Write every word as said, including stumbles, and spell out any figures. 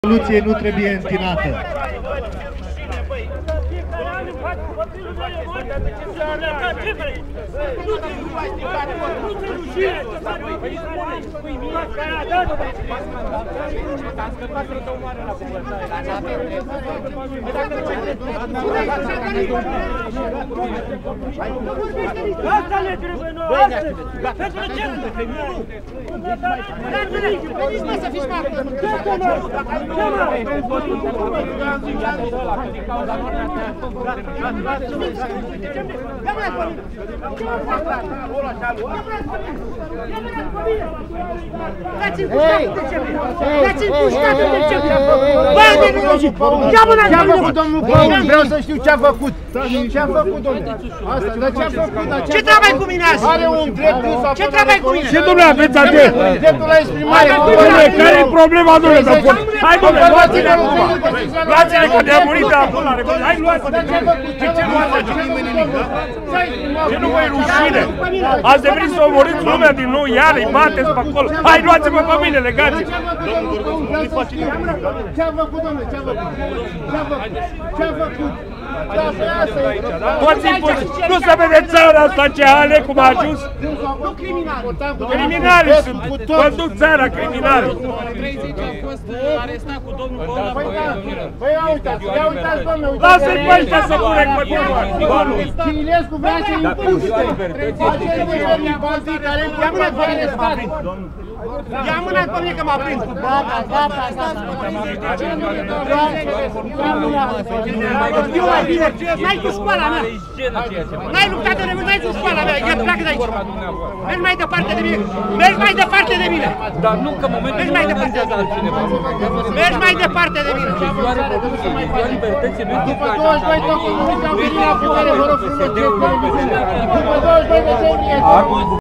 Soluție nu trebuie întinată. Vreau să știu ce-a făcut. Ce-a făcut, domnule? Asta, dar ce-a făcut? Ce treabă ai cu mine azi? Are un drept să Ce treabă ai cu mine? Ce domnule aveți atât? Dreptul la exprimare. Domnule, care e problema, domnule? Hai, domnule, luați-le acum! Luați-le că de-a murit de acolo! Hai, luați-le! De ce luați-le? Ce nu vă e rușine? Ați devenit să omoriți lumea din nou, iar îi bateți pe acolo! Hai, luați-mă pe mine, legați-mă! Ce-a făcut, domnule? Ce-a făcut? Ce-a făcut? Ce-a făcut? Toți impuși! Nu se vede țara asta ce are, cum a ajuns? Nu criminali! Criminali sunt! Conduc țara, criminali! treizeci a fost arestat cu domnul Paula. Păi ia uitați, ia uitați, domnule! Lasă-i pe ăștia să pune cu tine! Chilescu vrea să-i împuște! Acele nivelii bandii care îmi ia mâna pe mine să mă aprind! Ia mâna pe mine că mă aprind! Gata, gata, gata! N-ai cu școala mea! N-ai luptat de mine, n-ai cu școala mea! Ia pleacă de aici! Mergi mai departe de mine! Mergi mai departe de mine! Dar nu că momentul Mergi mai departe! altcineva. Mergi mai departe de mine! Libertății nu După douăzeci și doi de octombrie, au venit la putere, vă rog frumos, după douăzeci și doi decembrie,